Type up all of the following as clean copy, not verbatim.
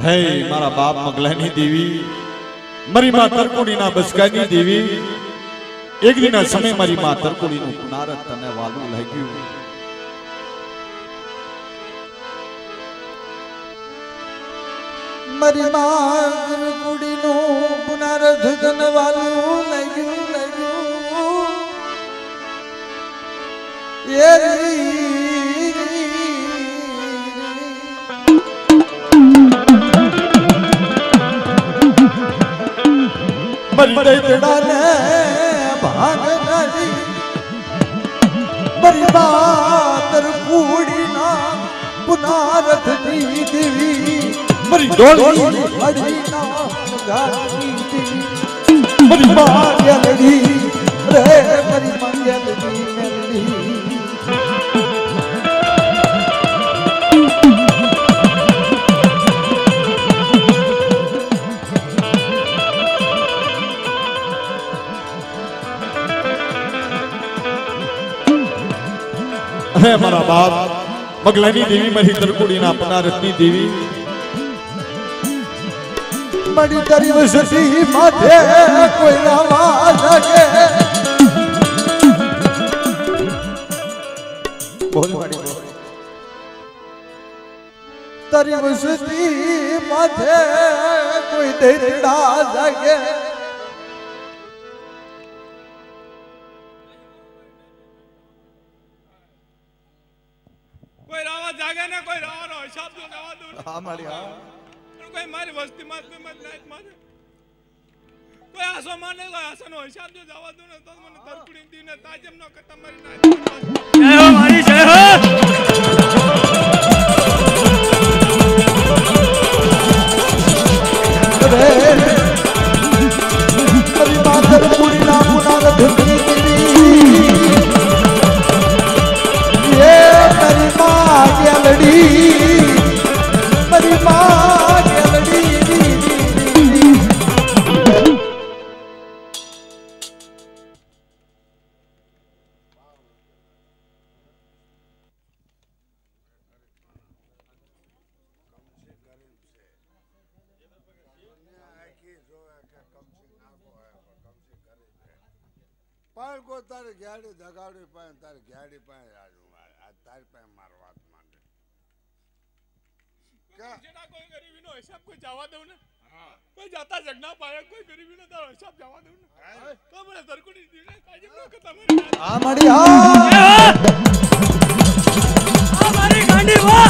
હે મારા બાપ મગલાની દેવી મારી માં તરકુડીના બસકાની દેવી એક દિના સમય મારી માં તરકુડીનું પુનારત તને વાલું લાગ્યું મારી માં તરકુડીનું પુનારત તને વાલું લાગ્યું મરી દૈતડાને ભાગ કરી મારી માં તરકુડીના પુનારથની દેવી મરી ડોળી હડીના ગાની દેવી મારી માં યલડી રે મારી માં યલડી મેલડી હે મારા બાપ મગલાની દેવી મારી તરકુડીના પુનારથની દેવી મળી તારી વસતી માથે કોઈ રાવા લાગે બોલ મારી તારી વસતી માથે કોઈ દૈડા લાગે कोई रावा जागे ना कोई रावा नो हिसाब जो जावा दूं हां मारी हां कोई मारी वस्ती मार कोई मत नाइट मार कोई आसो माने कोई आसो नो हिसाब जो जावा दूं तो मने तरकुड़ी दी ने ताजम नो खत्म मारी नाइट जय हो मारी जय हो मेरी बात तरकुड़ी ना पुनारथ धुनी ये मेरी माँ यलड़ी मेरी माँ यलड़ी पर को तारे गाड़ी दगाड़ी पाए तारे गाड़ी पाए आज तारे पे मारवात मांगे क्या जेड़ा कोई गरीबी नो हिसाब कोई जावा दो ना कोई जाता जगना पाया कोई गरीबी नो तारो हिसाब जावा दो ना तो मने तरकुड़ी दी ने ताजम नो खत्म मारी आ मारी आ मारी गांडी वाह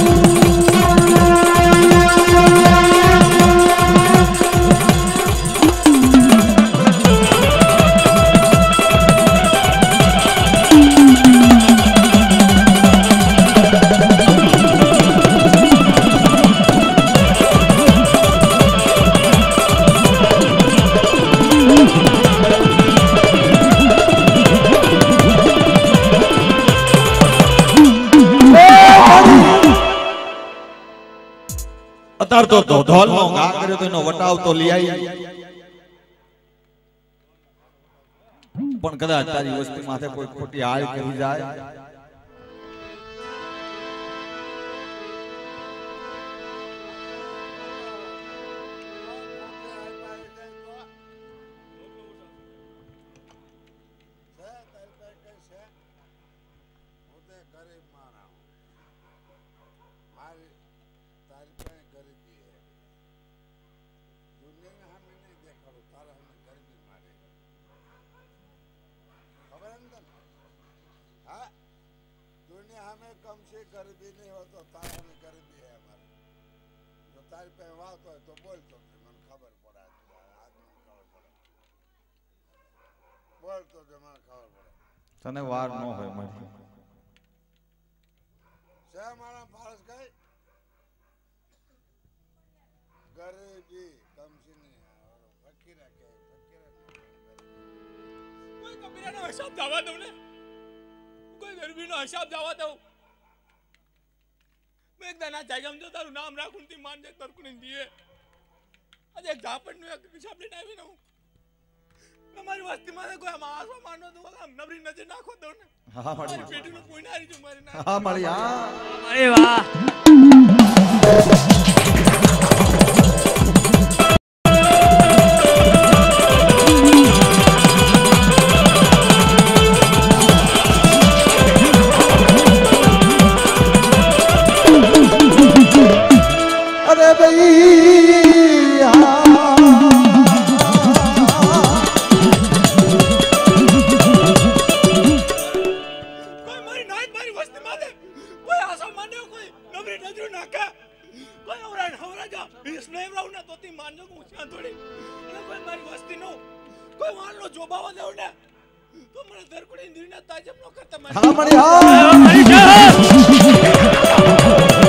અતાર તો ધોલ નો ઘા કર્યો તો એનો વટાવ તો લઈ આવી પણ કદાચ તારી વસ્તી માથે કોઈ ખોટી હાલ કરી જાય हमें कम से गरीबी नहीं हो तो तार हमें गरीबी है हमारे जो तार पे बात हो तो बोल तो मन खबर पड़ा आज मन खबर पड़ा बोल तो मन खबर पड़ा तने वार न होय मारी से हमारा पारस गए गरीबी कम से नहीं है और फकीर के कोई कबीरा नो हिसाब जावा दो ने कोई गरीबी नो हिसाब जावा दो मैं एक दाना जायगा में जो तारू नाम राखूं ती मान जे तरकुड़ी दिए आज एक झापड़ नो एक हिसाब लेने आवी ना हमारी वस्ती माने कोई हम आसो मानो तो हम नबरी नजर नाखो दो ने हां मारी पेटी नो कोई नारी जो मारे ना हां मारी हां अरे वाह कोई मान लो जोबावा देव ने तो મને ધરકુડી દીને તાજમ નો કરતા હા મણી હા